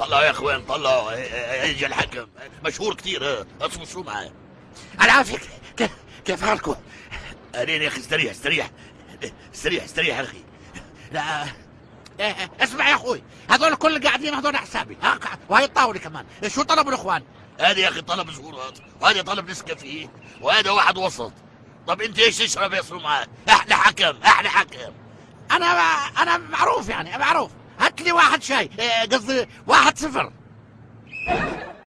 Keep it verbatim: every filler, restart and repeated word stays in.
طلعوا يا اخوان طلعوا. يجي الحكم مشهور كثير، اسمه شو معاه؟ العافية. كيف كيف حالكم؟ اهلين يا اخي. استريح استريح استريح استريح يا اخي. لا إيه، اسمع يا اخوي، هذول كل اللي قاعدين هذول حسابي، ها، وهي الطاوله كمان. شو طلبوا الاخوان؟ هذا يا اخي طلب زهورات، وهذا طلب نسكافيه، وهذا واحد وسط. طب انت ايش تشرب يا معاه؟ احلى حكم احلى حكم. انا انا معروف يعني معروف. هات لي واحد شاي، إيه، قصدي واحد صفر.